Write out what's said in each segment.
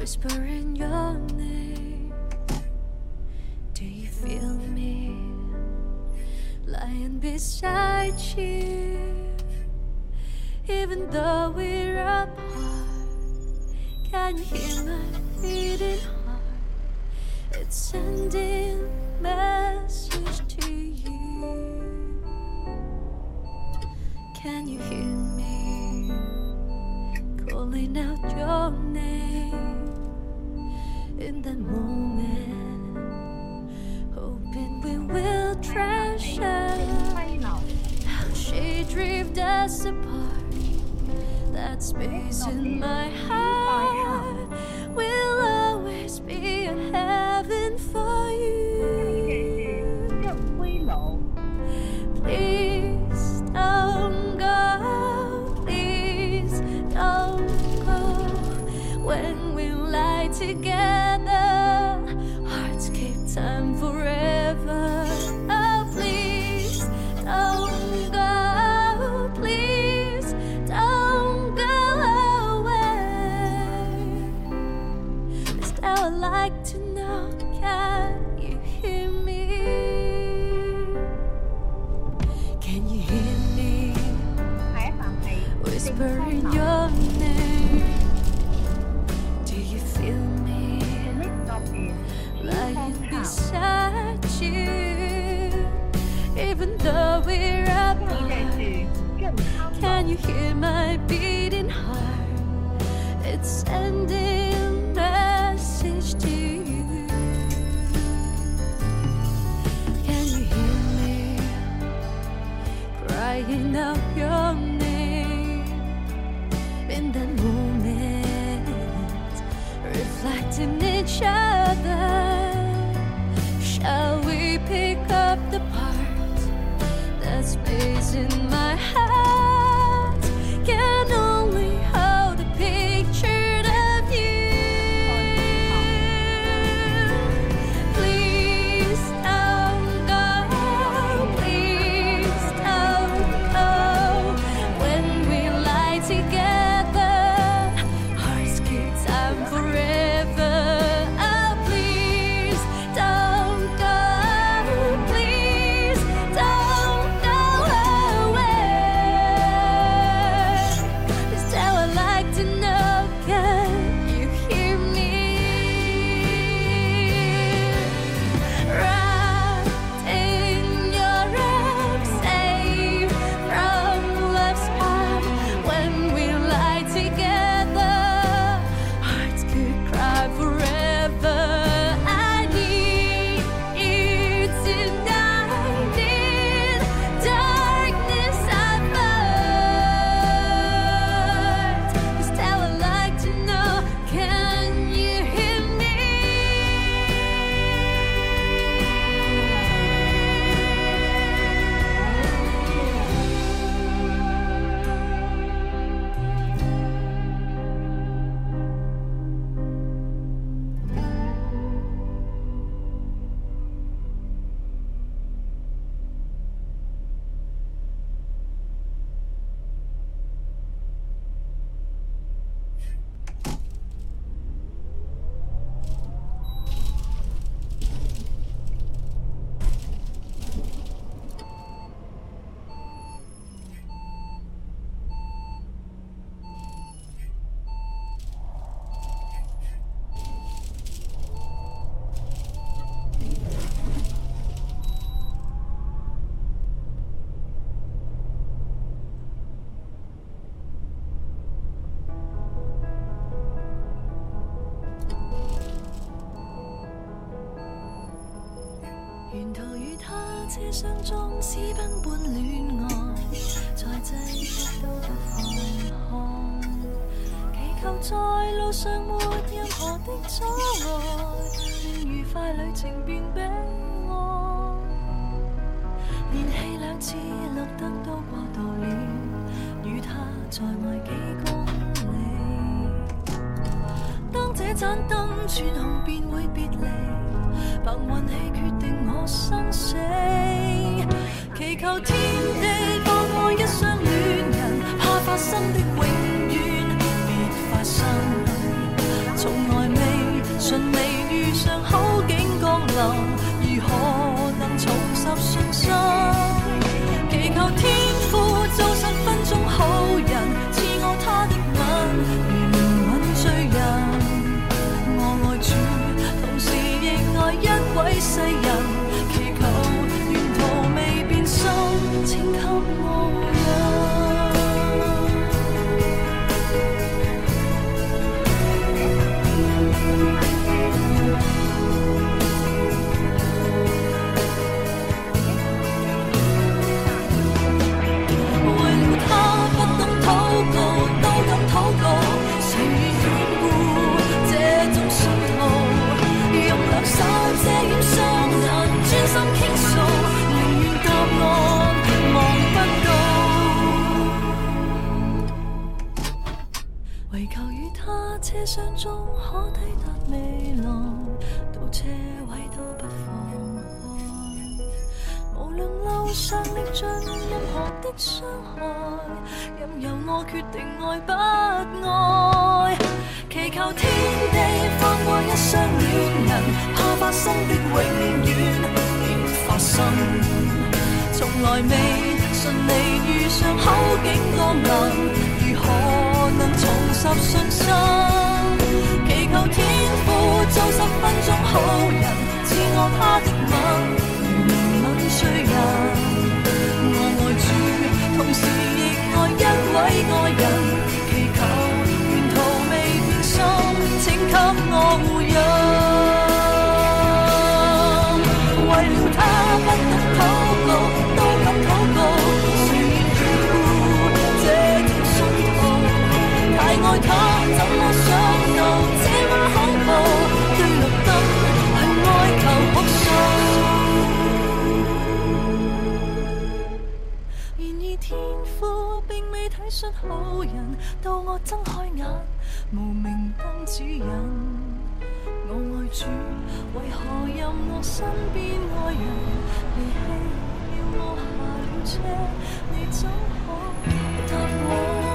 whispering your name. Do you feel me lying beside you? Even though we're apart, can you hear my beating heart? It's sending message to you. Can you hear me calling out your name in that moment, hoping we will treasure how she drifted us apart. That space in my heart will always be a heaven for you. Please don't go, please don't go. When we lie together, hearts keep time forever. Oh, please don't go, please don't go away. Still, I'd like to know, can you hear me? Can you hear me whispering your name? Do you feel me lying beside you? Even though we're apart, can you hear my beating heart? It's sending message to you. Can you hear me crying out your name in that moment, reflecting each other? Shall we pick up the part? That space in my heart can only hold a picture of you. Please don't go, please don't go. When we lie together, hearts keep time forever. Oh, please don't go, please don't go away. Still, I'd like to know, can you hear me? Wrapped in your arms, safe from love's harm. When we lie together, hearts could cry forever. I need you tonight. In darkness I find. Still, I'd like to know, can you hear me?沿途與他車廂中私奔般戀愛，在擠迫都不放看，祈求在路上沒任何的阻礙，令愉快旅程變悲哀。連氣兩次綠燈都過渡了，與他在外幾公里。當這盞燈轉紅便會別離，憑運氣決定我生死，祈求天地放開一雙戀人，怕發生的永遠別發生，從來未祈求與他車廂中可抵達未來，到車位都不放開。無論路上歷盡任何的傷害，任由我決定愛不愛。祈求天地放過一雙戀人，怕發生的永遠別發生。從來未順利遇上好景降臨，如何能重拾信心？祈求天父做10分鐘好人，賜我他的吻，憐憫罪人。我愛主，同時亦愛一位愛人，祈求沿途未變心，請給我護蔭。為了他不懂禱告，都敢禱告，誰願眷顧這條信途？太愛他，怎麼想到這麼恐怖？對綠燈去哀求哭訴。然而天父並未體恤好人，到我睜開眼，無明燈指引。我愛主，為何任我身邊愛人離棄了我下了車？你怎可答我？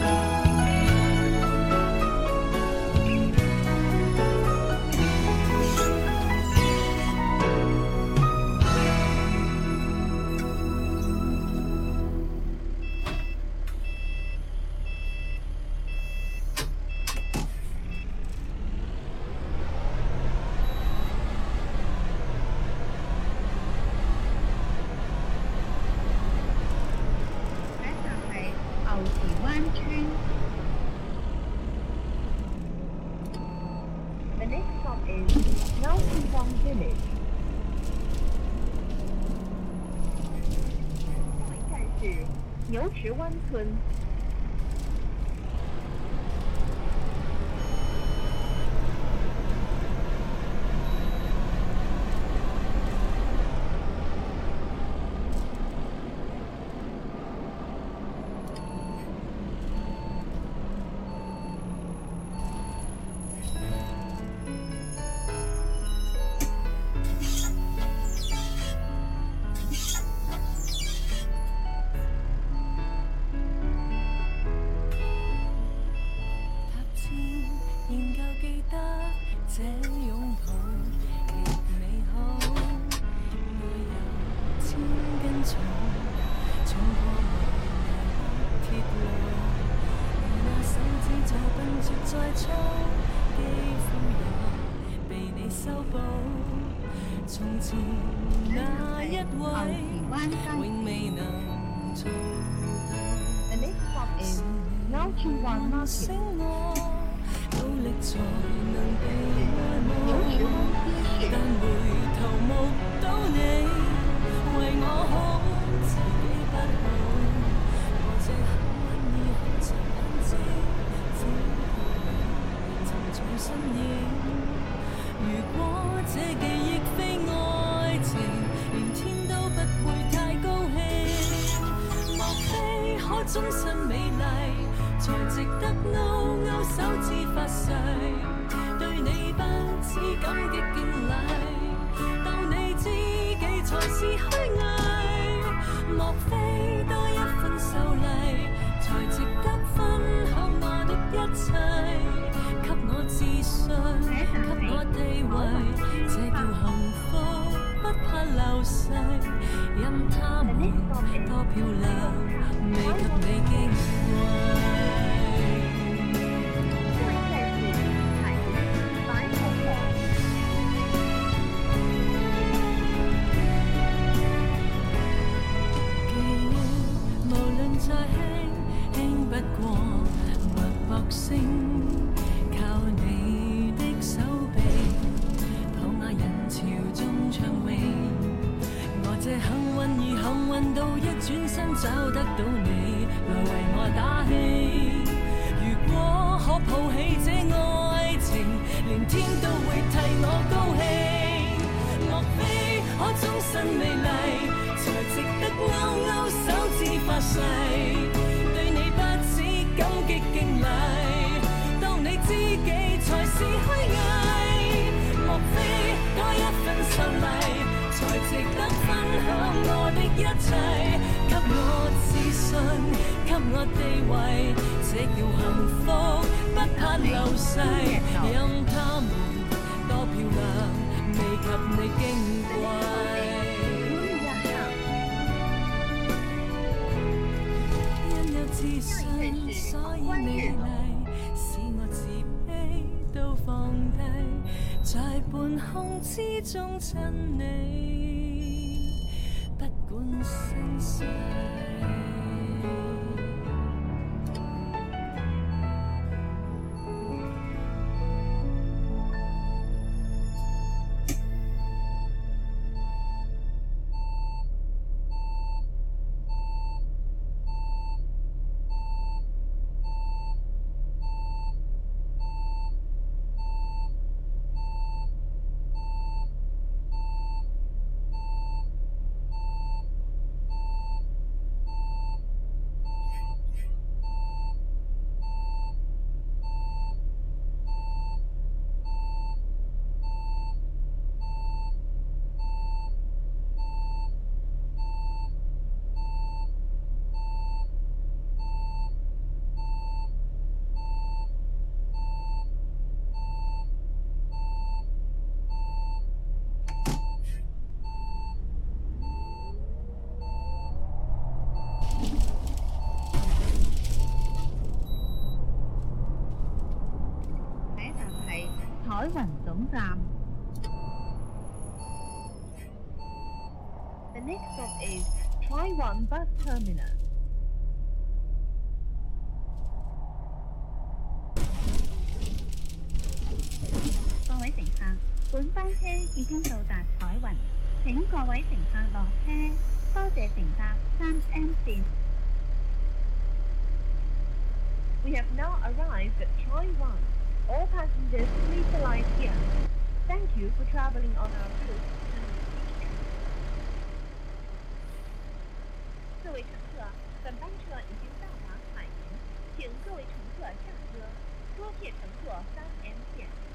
The next stop is Nelson Village. 下一站是牛池湾村。 這擁抱極美好，愛有千根草，衝過無涯鐵路，而那手指就笨拙在操，肌膚也被你修補。從前那一位永未能做到，是你醒我。努力才能被愛慕，但回頭目睹你為我好，自己不好。我這刻已看着眼睛，只圖尋重身影。如果這記憶非愛情，連天都不會太高興。莫非可終身美麗？才值得勾勾手指發誓，對你不知感激敬禮，當你知己才是虛偽。莫非多一分秀麗，才值得分享我的一切，給我自信，給我地位，這叫幸福，不怕流逝。任他們多漂亮，未及你矜貴。靠你的手臂，躺下人潮中暢泳。我這幸運兒幸運到一轉身找得到你，來為我打氣。如果可抱起這愛情，連天都會替我高興。莫非可終身美麗，才值得勾勾手指發誓，對你不止感激敬禮。 值得分享我的一切，給我自信，給我地位，這叫幸福，不怕流逝。任他們多漂亮，未及你矜貴。因有自信，所以美麗，使我自卑都放低，在半空之中親你，不管生死。 海雲總站。The next stop is Choi Bus Terminus. 各位乘客，本班車已經到達海雲，請各位乘客落車，多謝乘搭3M 線。We have now arrived at Choi Wan. All passengers please alight here. Thank you for traveling on our route. 各位乘客，本班车已经到达海宁，请各位乘客下车，多谢乘坐3M 线。